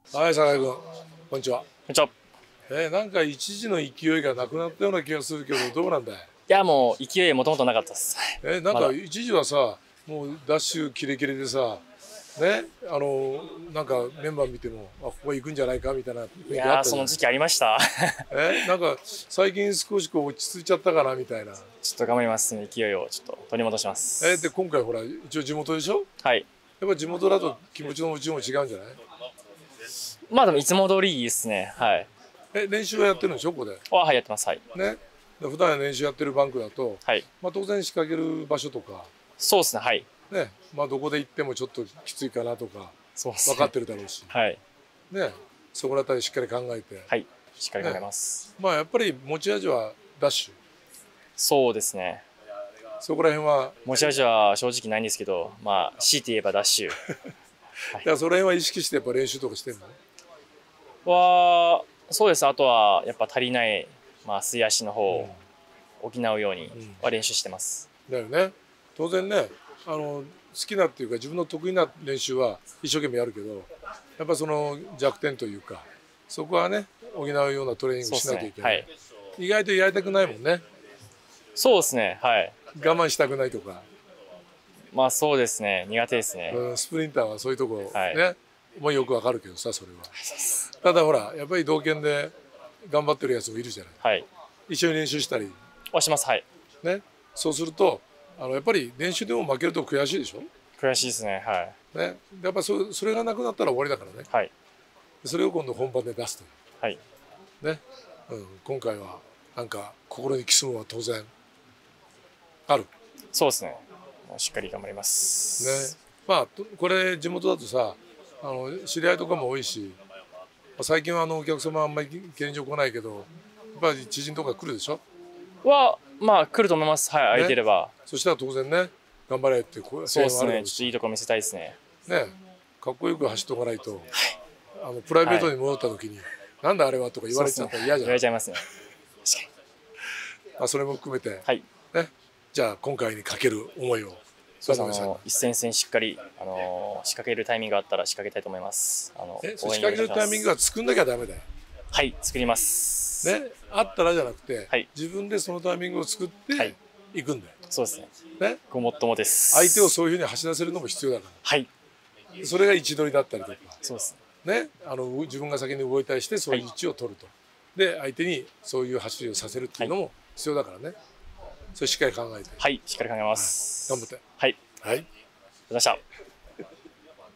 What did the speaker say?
はい、酒井君、こんにちは。 こんにちは。 なんか一時の勢いがなくなったような気がするけど、どうなんだい。 いや、もう勢いもともとなかったです。 なんかまだ。 一時はさ、もうダッシュキレキレでさ、ね、なんかメンバー見ても、あ、ここ行くんじゃないかみたいな雰囲いやー、 気あったじゃない。 その時期ありました。 なんか最近少しこう落ち着いちゃったかなみたいな。 ちょっと頑張りますね。勢いをちょっと取り戻します。 で、今回ほら、一応地元でしょ。 はい。 やっぱ地元だと気持ちの持ちも違うんじゃない。 まあでもいつも通りですね。はい。 練習はやってるんでしょ、ここで。 はい、やってます。はい。 ね。普段練習やってるバンクだと、 はい。 まあ当然仕掛ける場所とか、 そうですね。はい。 ね、まあどこで行ってもちょっときついかなとかそうですね。 分かってるだろうし、 はい。 ね、そこら辺りしっかり考えて、 はい。しっかり考えます。 まあやっぱり持ち味はダッシュ、 そうですね。 そこら辺は、 持ち味は正直ないんですけど、まあ、強いて言えばダッシュだからその辺は意識してやっぱ練習とかしてるの。 は、そうです。あとはやっぱ足りない、まあ、素足の方を補うようには練習してます。 だよね。当然ね、好きなっていうか自分の得意な練習は一生懸命やるけど、やっぱその弱点というか、そこはね補うようなトレーニングしなきゃいけない。 そうですね。はい。 意外とやりたくないもんね。 そうですね。はい。 我慢したくないとか、 まあそうですね。苦手ですね。 スプリンターはそういうとこね、 はいもうよくわかるけどさ、それは。ただほら、やっぱり同県で頑張ってるやつもいるじゃない。 はい。 一緒に練習したりします。はい。 ね。そうするとやっぱり練習でも負けると悔しいでしょ。 悔しいですね。はい。 ね。やっぱそれがなくなったら終わりだからね。 はい。 それを今度本番で出すという。 はい。 ね。今回はなんか心にきすものは当然ある。 そうですね。しっかり頑張りまね。 す。 まあこれ地元だとさ、知り合いとかも多いし、最近はお客様あんまり現状来ないけど、やっぱり知人とか来るでしょ。 まあ来ると思います。はい。空いてれば。 そしたら当然ね、頑張れって声そうですね。 援はあるだろうしちょっといいとこ見せたいですね。 ね、かっこよく走っておかないと、プライベートに戻った時に、なんだあれはとか言われちゃったら嫌じゃ言わない。 れちゃいますね。確かに。 それも含めて、 はい。 ね、じゃあ今回にかける思いを。 そうです。一戦一戦しっかり仕掛けるタイミングがあったら仕掛けたいと思います。 仕掛けるタイミングが作んなきゃダメだよ。 はい、作ります。 ね、あったらじゃなくて、 はい、 自分でそのタイミングを作っていくんだよ。 そうですね。 ね、 ごもっともです。 相手をそういうふうに走らせるのも必要だから。 はい。 それが位置取りだったりとか。 そうですね。自分が先に動いたりしてそういう位置を取ると。で相手にそういう走りをさせるっていうのも必要だからね。それしっかり考えて。 はい、しっかり考えます。 頑張って。 はい。 はい。ありがとうございました。